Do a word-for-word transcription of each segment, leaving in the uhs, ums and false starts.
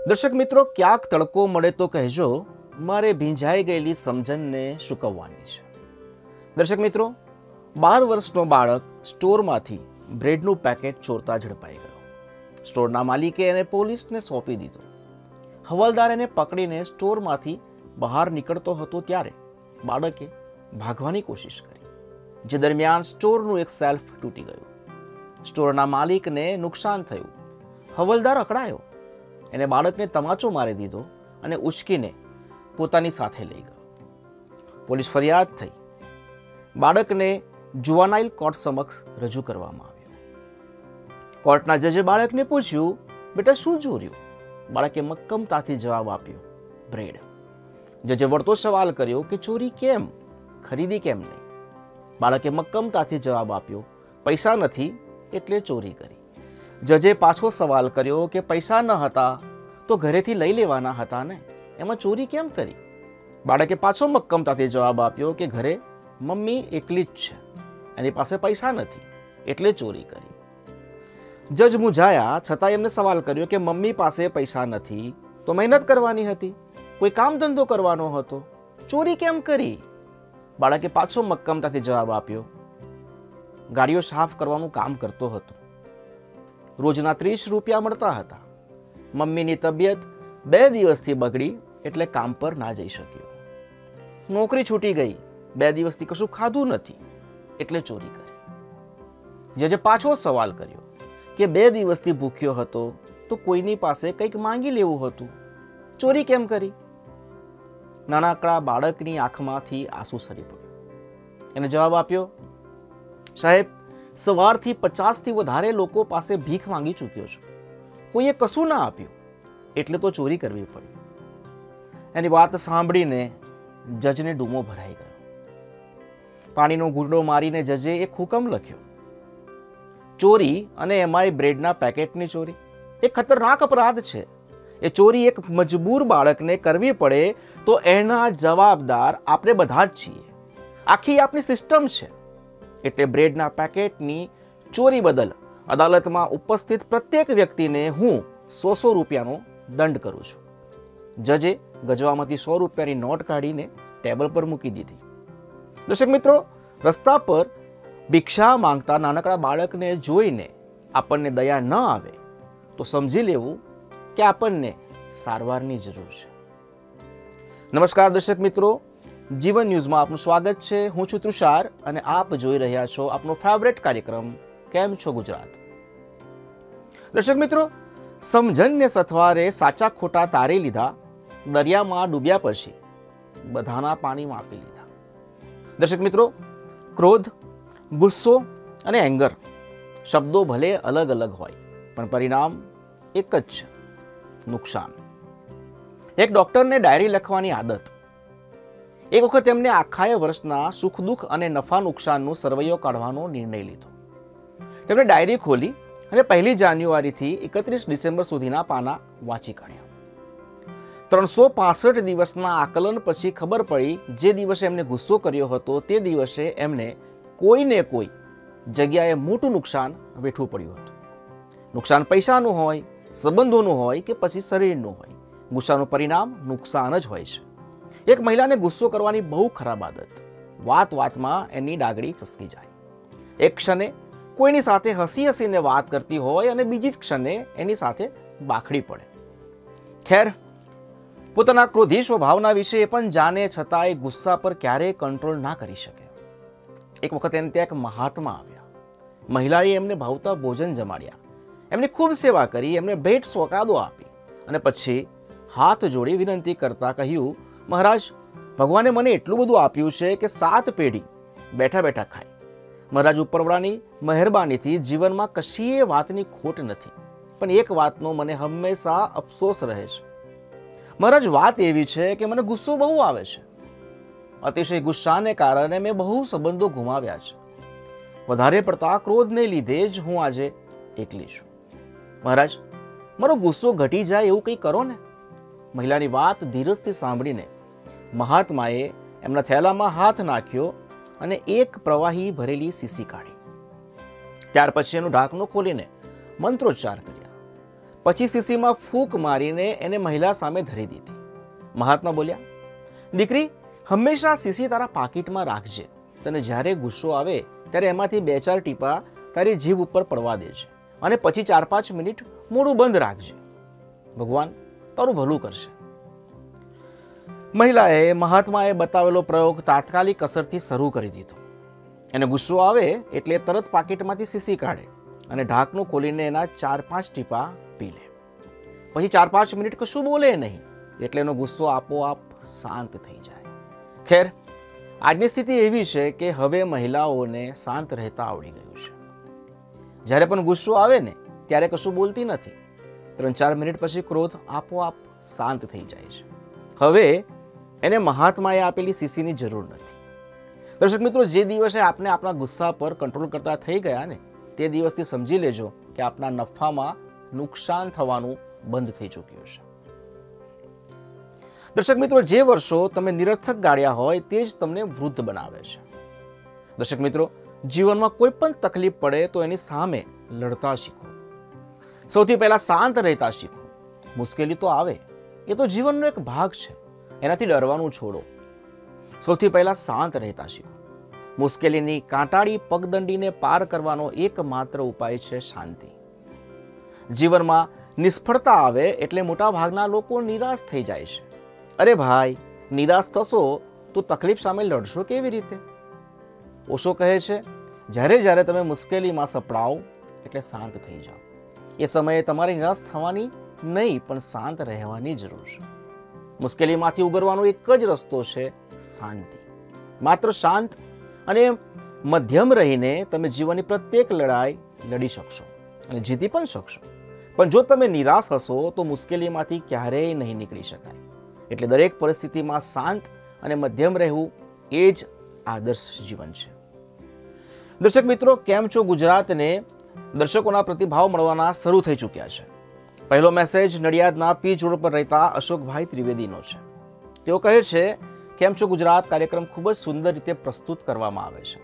દર્શક મિત્રો, ક્યાંક તડકો મળે તો કહેજો, મારે ભીંજાઈ ગયેલી સમજણને સૂકવવાની છે. દર્શક મિત્રો, બાર વર્ષનો બાળક સ્ટોરમાંથી બ્રેડનું પેકેટ ચોરતા ઝડપાઈ ગયો. સ્ટોરના માલિકે એને પોલીસને સોંપી દીધો. હવાલદાર એને પકડીને સ્ટોરમાંથી બહાર નીકળતો હતો ત્યારે બાળકે ભાગવાની કોશિશ કરી, જે દરમિયાન સ્ટોરનું એક સેલ્ફ તૂટી ગયું. સ્ટોરના માલિકને નુકસાન થયું. હવાલદાર અકળાયો. એને બાળકને તમાચો મારી દીધો અને ઉચકીને પોતાની સાથે લઈ ગયો. પોલીસ ફરિયાદ થઈ. બાળકને જુવાનાઇલ કોર્ટ સમક્ષ રજૂ કરવામાં આવ્યો. કોર્ટના જજે બાળકને પૂછ્યું, બેટા શું ચોર્યું? બાળકે મક્કમતાથી જવાબ આપ્યો, બ્રેડ. જજે વળતો સવાલ કર્યો કે ચોરી કેમ, ખરીદી કેમ નહીં? બાળકે મક્કમતાથી જવાબ આપ્યો, પૈસા નથી એટલે ચોરી કરી. જજે પાછો સવાલ કર્યો કે પૈસા ન હતા તો ઘરેથી લઈ લેવાના હતા ને, એમાં ચોરી કેમ કરી? બાળકે પાછો મક્કમતાથી જવાબ આપ્યો કે ઘરે મમ્મી એકલી જ છે, એની પાસે પૈસા નથી એટલે ચોરી કરી. જજ મૂંઝાયા, છતાં એમને સવાલ કર્યો કે મમ્મી પાસે પૈસા નથી તો મહેનત કરવાની હતી, કોઈ કામ ધંધો કરવાનો હતો, ચોરી કેમ કરી? બાળકે પાછો મક્કમતાથી જવાબ આપ્યો, ગાડીઓ સાફ કરવાનું કામ કરતો હતો, રોજના ત્રીસ રૂપિયા મળતા હતા, મમ્મીની તબિયત બે દિવસથી બગડી એટલે કામ પર ના જઈ શક્યો, નોકરી છૂટી ગઈ, બે દિવસથી કશું ખાધું નથી એટલે ચોરી કરી. જજે પાછો સવાલ કર્યો કે બે દિવસથી ભૂખ્યો હતો તો કોઈની પાસે કંઈક માંગી લેવું હતું, ચોરી કેમ કરી? નાનકડા બાળકની આંખમાંથી આંસુ સરી પડ્યું. એને જવાબ આપ્યો, સાહેબ, સવારથી પચાસથી વધારે લોકો પાસે ભીખ માંગી ચૂક્યો છું, કોઈએ કશું ના આપ્યું એટલે તો ચોરી કરવી પડી. એની વાત સાંભળીને જજને ડૂમો ભરાઈ ગયો. પાણીનો ઘૂંટડો મારીને જજે એક હુકમ લખ્યો. ચોરી અને એમાંય બ્રેડના પેકેટની ચોરી એ ખતરનાક અપરાધ છે. એ ચોરી એક મજબૂર બાળકને કરવી પડે તો એના જવાબદાર આપણે બધા જ છીએ. આખી આપણી સિસ્ટમ છે. એટલે બ્રેડના પેકેટની ચોરી બદલ અદાલતમાં ઉપસ્થિત પ્રત્યેક વ્યક્તિને હું સો સો રૂપિયાનો દંડ કરું છું. જજે ગજવામાંથી સો રૂપિયાની નોટ કાઢીને ટેબલ પર મૂકી દીધી. દર્શક મિત્રો, રસ્તા પર ભિક્ષા માંગતા નાનકડા બાળકને જોઈને આપણને દયા ન આવે તો સમજી લેવું કે આપણને સારવારની જરૂર છે. નમસ્કાર દર્શક મિત્રો, જીવન ન્યૂઝમાં આપનું સ્વાગત છે. હું છું તુષાર અને આપ જોઈ રહ્યા છો આપનો ફેવરેટ કાર્યક્રમ કેમ છો ગુજરાત. દર્શક મિત્રો, સમજણને સથવારે સાચા ખોટા તારી લીધા, દરિયામાં ડૂબ્યા પછી બધાના પાણીમાં આપી લીધા. દર્શક મિત્રો, ક્રોધ, ગુસ્સો અને એંગર શબ્દો ભલે અલગ અલગ હોય પણ પરિણામ એક જ છે, નુકસાન. એક ડોક્ટરને ડાયરી લખવાની આદત. એક વખત એમને આખા વર્ષના સુખ દુઃખ અને નફા નુકસાનનો સરવૈયો કાઢવાનો નિર્ણય લીધો. તેમણે ડાયરી ખોલી અને પહેલી જાન્યુઆરીથી એકત્રીસ ડિસેમ્બર સુધીના પાના વાંચી કાઢ્યા. ત્રણસો પાસઠ દિવસના આકલન પછી ખબર પડી જે દિવસે એમને ગુસ્સો કર્યો હતો તે દિવસે એમને કોઈને કોઈ જગ્યાએ મોટું નુકસાન વેઠવું પડ્યું હતું. નુકસાન પૈસાનું હોય, સંબંધોનું હોય કે પછી શરીરનું હોય, ગુસ્સાનું પરિણામ નુકસાન જ હોય છે. એક મહિલાને ગુસ્સો કરવાની બહુ ખરાબ આદત. વાત વાતમાં એની ડાગડી ચસકી જાય. એક ક્ષણે કોઈની સાથે હસી હસીને વાત કરતી હોય અને બીજી જ ક્ષણે એની સાથે બાખડી પડે. ખેર, પોતાના ક્રોધી સ્વભાવના વિશે એ પણ જાણે છતાં એ ગુસ્સા પર ક્યારેય કંટ્રોલ ના કરી શકે. એક વખત એને ત્યાં એક મહાત્મા આવ્યા. મહિલાએ એમને ભાવતા ભોજન જમાડ્યા, એમની ખૂબ સેવા કરી, એમને ભેટ સોગાદો આપી અને પછી હાથ જોડી વિનંતી કરતા કહ્યું, મહારાજ, ભગવાને મને એટલું બધું આપ્યું છે કે સાત પેઢી બેઠા બેઠા ખાય. મહારાજ, ઉપરવાળાની મહેરબાનીથી જીવનમાં કશીય વાતની ખોટ નથી, પણ એક વાતનો મને હંમેશા અફસોસ રહે છે. મહારાજ, વાત એવી છે કે મને ગુસ્સો બહુ આવે છે. અતિશય ગુસ્સાને કારણે મેં બહુ સંબંધો ગુમાવ્યા છે. વધારે પડતા ક્રોધને લીધે જ હું આજે એકલી છું. મહારાજ, મારો ગુસ્સો ઘટી જાય એવું કંઈ કરો ને. મહિલાની વાત ધીરજથી સાંભળીને મહાત્માએ એમના થેલામાં હાથ નાખ્યો અને એક પ્રવાહી ભરેલી શીશી કાઢી. ત્યાર પછી એનું ઢાંકણું ખોલીને મંત્રોચ્ચાર કર્યા. પછી શીશીમાં ફૂંક મારીને એને મહિલા સામે ધરી દીધી. મહાત્મા બોલ્યા, દીકરી, હંમેશા શીશી તારા પાકીટમાં રાખજે. તને જ્યારે ગુસ્સો આવે ત્યારે એમાંથી બે ચાર ટીપા તારી જીભ ઉપર પડવા દેજે અને પછી ચાર પાંચ મિનિટ મોઢું બંધ રાખજે. ભગવાન તારું ભલું કરશે. મહિલાએ મહાત્માએ બતાવેલો પ્રયોગ તાત્કાલિક અસરથી શરૂ કરી દીધો. એને ગુસ્સો આવે એટલે તરત પાકીટમાંથી શીશી કાઢે અને ઢાંકણું ખોલીને એના ચાર પાંચ ટીપા પી લે. પછી ચાર પાંચ મિનિટ કશું બોલે નહીં એટલે એનો ગુસ્સો આપોઆપ શાંત થઈ જાય. ખેર, આજની સ્થિતિ એવી છે કે હવે મહિલાઓને શાંત રહેતા આવડી ગયું છે. જ્યારે પણ ગુસ્સો આવે ને ત્યારે કશું બોલતી નથી. ત્રણ ચાર મિનિટ પછી ક્રોધ આપોઆપ શાંત થઈ જાય છે. હવે એને મહાત્માએ આપેલી શીશીની જરૂર નથી. દર્શક મિત્રો, જે દિવસે આપણે આપણા ગુસ્સા પર કંટ્રોલ કરતા થઈ ગયા ને તે દિવસથી સમજી લેજો કે આપણા નફામાં નુકસાન થવાનું બંધ થઈ ચૂક્યું છે. દર્શક મિત્રો, જે વર્ષો તમે નિરર્થક ગાળ્યા હોય તે જ તમને વૃદ્ધ બનાવે છે. દર્શક મિત્રો, જીવનમાં કોઈ પણ તકલીફ પડે તો એની સામે લડતા શીખો. સૌથી પહેલા શાંત રહેતા શીખો. મુશ્કેલી તો આવે, એ તો જીવનનો એક ભાગ છે, એનાથી ડરવાનું છોડો. સૌથી પહેલા શાંત રહેતા શીખો. મુશ્કેલીની કાંટાળી પગદંડીને પાર કરવાનો એકમાત્ર ઉપાય છે શાંતિ. જીવનમાં નિષ્ફળતા આવે એટલે મોટા ભાગના લોકો નિરાશ થઈ જાય છે. અરે ભાઈ, નિરાશ થશો તો તકલીફ સામે લડશો કેવી રીતે? ઓશો કહે છે, જ્યારે જ્યારે તમે મુશ્કેલીમાં સપડાઓ એટલે શાંત થઈ જાઓ. એ સમયે તમારે નિરાશ થવાની નહીં પણ શાંત રહેવાની જરૂર છે. મુશ્કેલીમાંથી ઉગરવાનો એક જ રસ્તો છે શાંતિ. માત્ર શાંત અને મધ્યમ રહીને તમે જીવનની પ્રત્યેક લડાઈ લડી શકશો અને જીતી પણ શકશો. પણ જો તમે નિરાશ હશો તો મુશ્કેલીમાંથી ક્યારેય નહીં નીકળી શકાય. એટલે દરેક પરિસ્થિતિમાં શાંત અને મધ્યમ રહેવું એ જ આદર્શ જીવન છે. દર્શક મિત્રો, કેમ છો ગુજરાતને દર્શકોના પ્રતિભાવ મળવાના શરૂ થઈ ચૂક્યા છે. પહેલો મેસેજ નડિયાદના પી રોડ પર રહેતા અશોકભાઈ ત્રિવેદીનો છે. તેઓ કહે છે, કેમ છો ગુજરાત કાર્યક્રમ ખૂબ જ સુંદર રીતે પ્રસ્તુત કરવામાં આવે છે.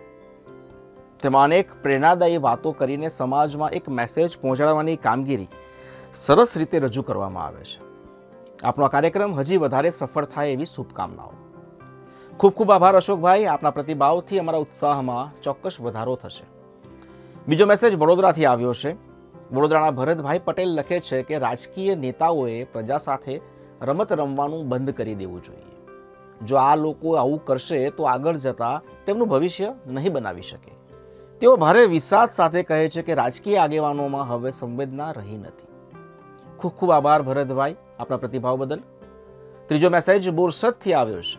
તેમાં અનેક પ્રેરણાદાયી વાતો કરીને સમાજમાં એક મેસેજ પહોંચાડવાની કામગીરી સરસ રીતે રજૂ કરવામાં આવે છે. આપનો આ કાર્યક્રમ હજી વધારે સફળ થાય એવી શુભકામનાઓ. ખૂબ ખૂબ આભાર અશોકભાઈ. આપના પ્રતિભાવથી અમારા ઉત્સાહમાં ચોક્કસ વધારો થશે. બીજો મેસેજ વડોદરાથી આવ્યો છે. વડોદરાના ભરતભાઈ પટેલ લખે છે કે રાજકીય નેતાઓએ પ્રજા સાથે રમત રમવાનું બંધ કરી દેવું જોઈએ. જો આ લોકો આવું કરશે તો આગળ જતા તેમનું ભવિષ્ય નહીં બનાવી શકે. તેઓ ભારે વિષાદ સાથે કહે છે કે રાજકીય આગેવાનોમાં હવે સંવેદના રહી નથી. ખૂબ ખૂબ આભાર ભરતભાઈ આપના પ્રતિભાવ બદલ. ત્રીજો મેસેજ બોરસદથી આવ્યો છે.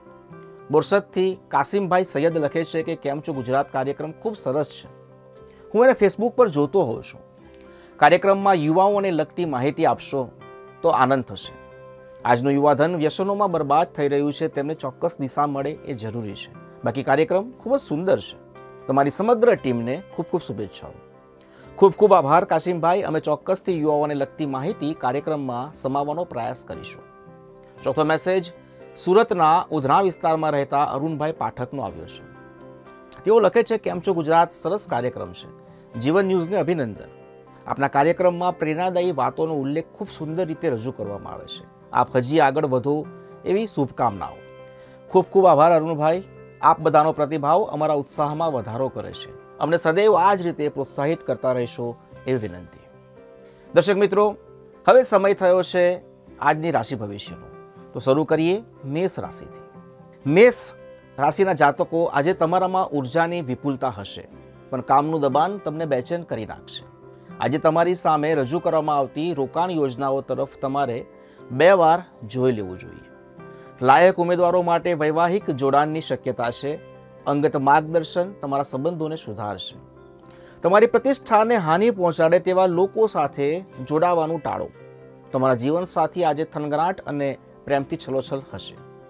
બોરસદથી કાસિમભાઈ સૈયદ લખે છે કે કેમ છો ગુજરાત કાર્યક્રમ ખૂબ સરસ છે. હું એને ફેસબુક પર જોતો હોઉં છું. કાર્યક્રમમાં યુવાઓને લગતી માહિતી આપશો તો આનંદ થશે. આજનું યુવાધન વ્યસનોમાં બરબાદ થઈ રહ્યું છે, તેમને ચોક્કસ દિશા મળે એ જરૂરી છે. બાકી કાર્યક્રમ ખૂબ જ સુંદર છે. તમારી સમગ્ર ટીમને ખૂબ ખૂબ શુભેચ્છાઓ. ખૂબ ખૂબ આભાર કાશિમભાઈ. અમે ચોક્કસથી યુવાઓને લગતી માહિતી કાર્યક્રમમાં સમાવવાનો પ્રયાસ કરીશું. ચોથો મેસેજ સુરતના ઉધના વિસ્તારમાં રહેતા અરુણભાઈ પાઠકનો આવ્યો છે. તેઓ લખે છે, કેમ છો ગુજરાત, સરસ કાર્યક્રમ છે. જીવન ન્યૂઝને અભિનંદન. આપના કાર્યક્રમમાં પ્રેરણાદાયી વાતોનો ઉલ્લેખ ખૂબ સુંદર રીતે રજૂ કરવામાં આવે છે. આપ હજી આગળ વધો એવી શુભકામનાઓ. ખૂબ ખૂબ આભાર અરુણભાઈ. આપ બધાનો પ્રતિભાવ અમારા ઉત્સાહમાં વધારો કરે છે. અમને સદૈવ આ જ રીતે પ્રોત્સાહિત કરતા રહેશો એવી વિનંતી. દર્શક મિત્રો, હવે સમય થયો છે આજની રાશિ ભવિષ્યનો. તો શરૂ કરીએ મેષ રાશિથી. મેષ રાશિના જાતકો, આજે તમારામાં ઉર્જાની વિપુલતા હશે, પણ કામનું દબાણ તમને બેચેન કરી નાખશે. આજે તમારી સામે રજૂ કરવામાં આવતી રોકાણ યોજનાઓ તરફ તમારે બે વાર જોઈ લેવું જોઈએ. લાયક ઉમેદવારો માટે વૈવાહિક જોડાણની શક્યતા છે. અંગત માર્ગદર્શન તમારા સંબંધોને સુધારશે. તમારી પ્રતિષ્ઠાને હાનિ પહોંચાડે તેવા લોકો સાથે જોડાવાનું ટાળો. તમારા જીવનસાથી આજે થનગનાટ અને પ્રેમથી છલોછલ હશે.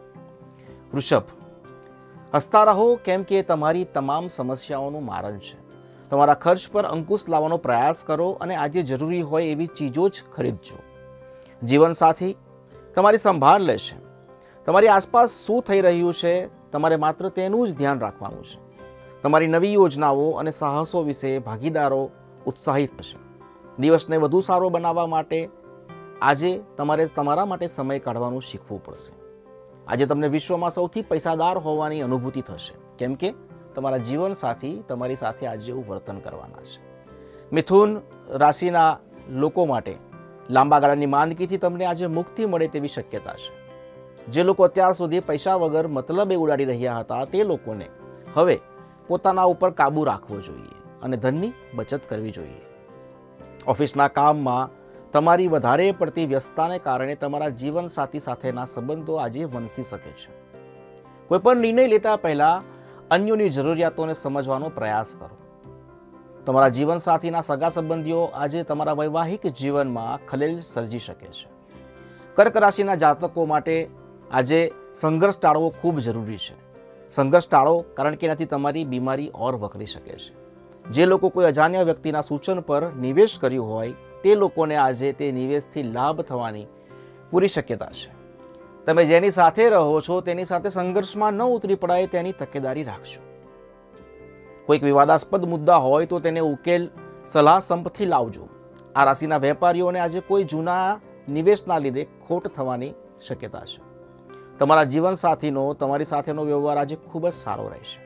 વૃષભ, હસતા રહો, કેમ કે તમારી તમામ સમસ્યાઓનું મારણ છે. તમારા ખર્ચ પર અંકુશ લાવવાનો પ્રયાસ કરો અને આજે જરૂરી હોય એવી ચીજો જ ખરીદજો. જીવનસાથી તમારી સંભાળ લેશે. તમારી આસપાસ શું થઈ રહ્યું છે તમારે માત્ર તેનું જ ધ્યાન રાખવાનું છે. તમારી નવી યોજનાઓ અને સાહસો વિશે ભાગીદારો ઉત્સાહિત થશે. દિવસને વધુ સારો બનાવવા માટે આજે તમારે તમારા માટે સમય કાઢવાનું શીખવું પડશે. આજે તમને વિશ્વમાં સૌથી પૈસાદાર હોવાની અનુભૂતિ થશે, કેમ કે તમારા જીવનસાથી તમારી સાથે આજે એવું વર્તન કરવાના છે. મિથુન રાશિના લોકો માટે લાંબા ગાળાની માંદગીથી તમને આજે મુક્તિ મળે તેવી શક્યતા છે. જે લોકો અત્યાર સુધી પૈસા વગર મતલબે ઉડાડી રહ્યા હતા તે લોકોને હવે પોતાના ઉપર કાબૂ રાખવો જોઈએ અને ધનની બચત કરવી જોઈએ. ઓફિસના કામમાં તમારી વધારે પડતી વ્યસ્તતાને કારણે તમારા જીવનસાથી સાથેના સંબંધો આજે વણસી શકે છે. કોઈ પણ નિર્ણય લેતા પહેલા અન્યોની જરૂરિયાતોને સમજવાનો પ્રયાસ કરો. તમારા જીવનસાથીના સગા સંબંધીઓ આજે તમારા વૈવાહિક જીવનમાં ખલેલ સર્જી શકે છે. કર્ક રાશિના જાતકો માટે આજે સંઘર્ષ ટાળવો ખૂબ જરૂરી છે. સંઘર્ષ ટાળો, કારણ કે એનાથી તમારી બીમારી ઓર વકરી શકે છે. જે લોકો કોઈ અજાણ્યા વ્યક્તિના સૂચન પર નિવેશ કર્યું હોય તે લોકોને આજે તે નિવેશથી લાભ થવાની પૂરી શક્યતા છે. તમે જેની સાથે રહો છો તેની સાથે સંઘર્ષમાં ન ઉતરી પડાય તેની તકેદારી રાખજો. કોઈક વિવાદાસ્પદ મુદ્દા હોય તો તેને ઉકેલ સલાહ સંપથી લાવજો. આ રાશિના વેપારીઓને આજે કોઈ જૂના નિવેશના લીધે ખોટ થવાની શક્યતા છે. તમારા જીવનસાથીનો તમારી સાથેનો વ્યવહાર આજે ખૂબ જ સારો રહેશે.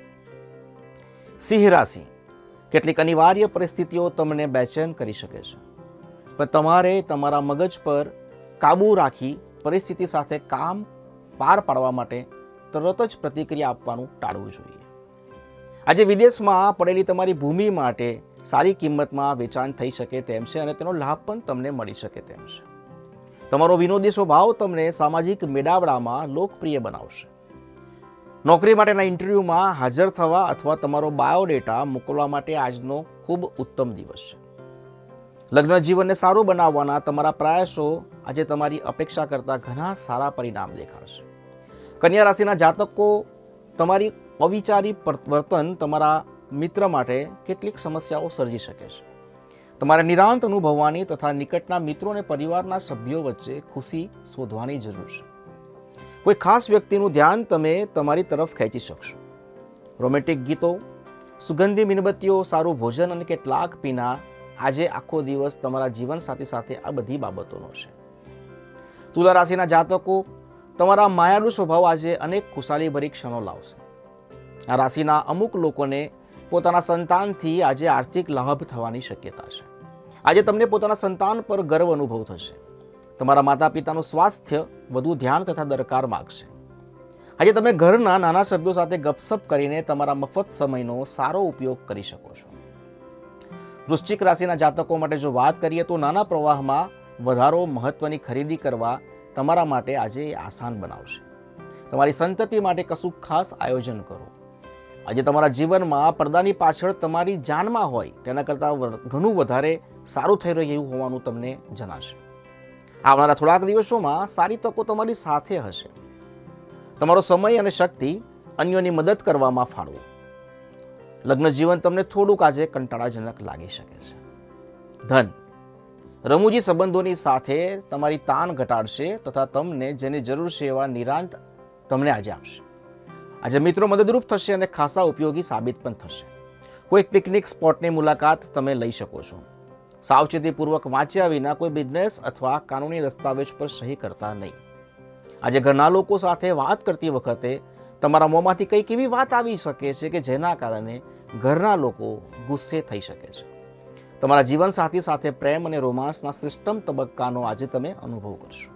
સિંહ રાશિ, કેટલીક અનિવાર્ય પરિસ્થિતિઓ તમને બેચેન કરી શકે છે, પણ તમારે તમારા મગજ પર કાબૂ રાખી પરિસ્થિતિ સાથે કામ પાર પાડવા માટે તરત જ પ્રતિક્રિયા આપવાનું ટાળવું જોઈએ. આજે વિદેશમાં પડેલી તમારી ભૂમિ માટે સારી કિંમતમાં વેચાણ થઈ શકે તેમ છે અને તેનો લાભ પણ તમને મળી શકે તેમ છે. તમારો વિનોદી સ્વભાવ તમને સામાજિક મેળાવડામાં લોકપ્રિય બનાવશે. નોકરી માટેના ઇન્ટરવ્યૂમાં હાજર થવા અથવા તમારો બાયોડેટા મોકલવા માટે આજનો ખૂબ ઉત્તમ દિવસ છે. લગ્ન જીવનને સારું બનાવવાના તમારા પ્રયાસો આજે તમારી અપેક્ષા કરતાં ઘણા સારા પરિણામ દેખાડશે. કન્યા રાશિના જાતકો, તમારી અવિચારી વર્તન તમારા મિત્ર માટે કેટલીક સમસ્યાઓ સર્જી શકે છે. તમારે નિરાંત અનુભવવાની તથા નિકટના મિત્રો અને પરિવારના સભ્યો વચ્ચે ખુશી શોધવાની જરૂર છે. કોઈ ખાસ વ્યક્તિનું ધ્યાન તમે તમારી તરફ ખેંચી શકશો. રોમેન્ટિક ગીતો, સુગંધી મીણબત્તીઓ, સારું ભોજન અને કેટલાક પીના આજે આખો દિવસ તમારા જીવનસાથી સાથે આ બધી બાબતોનો છે. તુલા રાશિના જાતકો, તમારા માયાળુ સ્વભાવ આજે અનેક ખુશાલીભરી ક્ષણો લાવશે. આ રાશિના અમુક લોકોને પોતાના સંતાનથી આજે આર્થિક લાભ થવાની શક્યતા છે. આજે તમને પોતાના સંતાન પર ગર્વ અનુભવ થશે. તમારા માતા પિતાનું સ્વાસ્થ્ય વધુ ધ્યાન તથા દરકાર માગશે. આજે તમે ઘરના નાના સભ્યો સાથે ગપસપ કરીને તમારા મફત સમયનો સારો ઉપયોગ કરી શકો છો. વૃશ્ચિક રાશિના જાતકો માટે જો વાત કરીએ તો નાના પ્રવાહમાં વધારો મહત્વની ખરીદી કરવા તમારા માટે આજે આસાન બનાવશે. તમારી સંતતિ માટે કશું ખાસ આયોજન કરો. આજે તમારા જીવનમાં પડદાની પાછળ તમારી જાનમાં હોય તેના કરતાં ઘણું વધારે સારું થઈ રહ્યું હોવાનું તમને જણાશે. આવનારા થોડાક દિવસોમાં સારી તકો તમારી સાથે હશે. તમારો સમય અને શક્તિ અન્યોની મદદ કરવામાં ફાળવો. લગ્ન જીવન તમને થોડુંક આજે કંટાળાજનક લાગી શકે છે. ધન, રમૂજી સંબંધોની સાથે તમારી તાણ ઘટાડશે તથા તમને જેની જરૂર છે એવા નિરાંત તમને આજે આપશે. આજે મિત્રો મદદરૂપ થશે અને ખાસા ઉપયોગી સાબિત પણ થશે. કોઈક પિકનિક સ્પોટની મુલાકાત તમે લઈ શકો છો. સાવચેતીપૂર્વક વાંચ્યા વિના કોઈ બિઝનેસ અથવા કાનૂની દસ્તાવેજ પર સહી કરતા નહીં. આજે ઘરના લોકો સાથે વાત કરતી વખતે તમારા મોંમાંથી કંઈક એવી વાત આવી શકે છે કે જેના કારણે ઘરના લોકો ગુસ્સે થઈ શકે છે. તમારા જીવનસાથી સાથે પ્રેમ અને રોમાંસના શ્રેષ્ઠમ તબક્કાનો આજે તમે અનુભવ કરશો.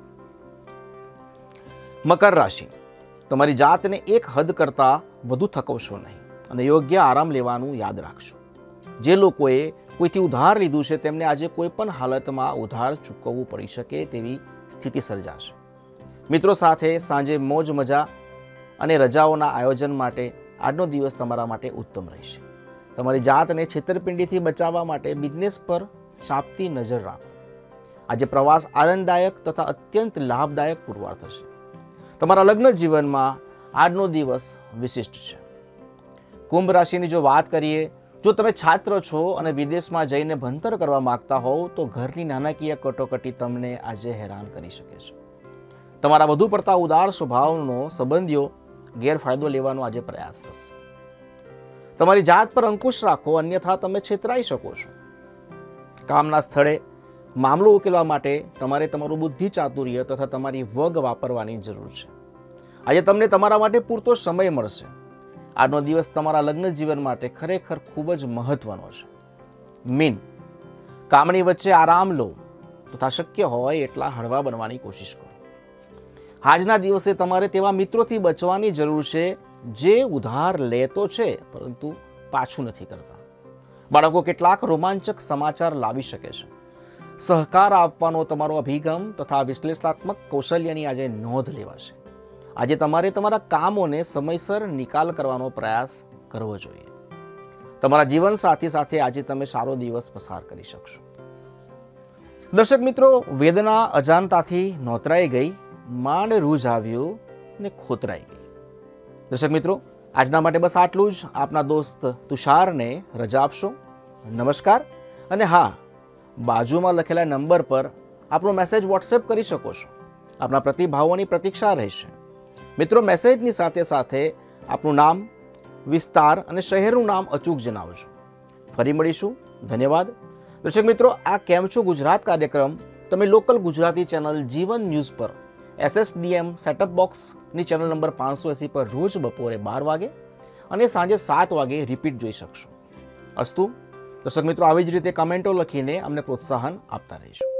મકર રાશિ, તમારી જાતને એક હદ કરતાં વધુ થકવશો નહીં અને યોગ્ય આરામ લેવાનું યાદ રાખશો. જે લોકોએ કોઈથી ઉધાર લીધું છે તેમને આજે કોઈ પણ હાલતમાં ઉધાર ચૂકવવું પડી શકે તેવી સ્થિતિ સર્જાશે. મિત્રો સાથે સાંજે મોજ મજા અને રજાઓના આયોજન માટે આજનો દિવસ તમારા માટે ઉત્તમ રહેશે. તમારી જાતને છેતરપિંડીથી બચાવવા માટે બિઝનેસ પર ચાંપતી નજર રાખો. આજે પ્રવાસ આનંદદાયક તથા અત્યંત લાભદાયક પુરવાર થશે. તમારા લગ્ન જીવનમાં આજનો દિવસ વિશિષ્ટ છે. કુંભ રાશિની જો વાત કરીએ, જો તમે છાત્ર છો અને વિદેશમાં જઈને ભણતર કરવા માંગતા હોવ તો ઘરની નાણાકીય કટોકટી તમને આજે હેરાન કરી શકે છે. તમારા વધુ પડતા ઉદાર સ્વભાવનો સંબંધીઓ ગેરફાયદો લેવાનો આજે પ્રયાસ કરશે. તમારી જાત પર અંકુશ રાખો, અન્યથા તમે છેતરાઈ શકો છો. કામના સ્થળે મામલો ઉકેલવા માટે તમારે તમારું બુદ્ધિ ચાતુર્ય તથા તમારી વગ વાપરવાની જરૂર છે. આજે તમને તમારા માટે પૂરતો સમય મળશે. આજનો દિવસ તમારા લગ્ન જીવન માટે ખરેખર ખૂબ જ મહત્વનો છે. મીન, કામની વચ્ચે આરામ લો તથા શક્ય હોય એટલા હળવા બનવાની કોશિશ કરો. આજના દિવસે તમારે તેવા મિત્રોથી બચવાની જરૂર છે જે ઉધાર લે તો છે પરંતુ પાછું નથી કરતા. બાળકો કેટલાક રોમાંચક સમાચાર લાવી શકે છે. સહકાર આપવાનો તમારો અભિગમ તથા વિશ્લેષણાત્મક કૌશલ્યની આજે નોંધ લેવાશે. આજે તમારે તમારા કામોને સમયસર નિકાલ કરવાનો પ્રયાસ કરવો જોઈએ. તમારા જીવન સાથી સાથે આજે તમે સારો દિવસ પસાર કરી શકશો. દર્શક મિત્રો, વેદના અજાણતાથી નોતરાઈ ગઈ, માંડ રૂજ આવ્યું ને ખોતરાઈ ગઈ. દર્શક મિત્રો, આજના માટે બસ આટલું જ. આપના દોસ્ત તુષારને રજા આપશો. નમસ્કાર. અને હા, બાજુમાં લખેલા નંબર પર આપણો મેસેજ વોટ્સએપ કરી શકો છો. આપના પ્રતિભાવોની પ્રતીક્ષા રહેશે. મિત્રો, મેસેજની સાથે સાથે આપનું નામ, વિસ્તાર અને શહેરનું નામ અચૂક જણાવજો. ફરી મળીશું. ધન્યવાદ. દર્શક મિત્રો, આ કેમ છો ગુજરાત કાર્યક્રમ તમે local Gujarati channel Jeevan news પર એસએસડીએમ સેટઅપ બોક્સની ચેનલ નંબર પાંચસો એંસી પર રોજ બપોરે બાર વાગે અને સાંજે સાત વાગે રિપીટ જોઈ શકશો. અસ્તુ. દર્શક મિત્રો, આવી જ રીતે કમેન્ટો લખીને અમને પ્રોત્સાહન આપતા રહીશું.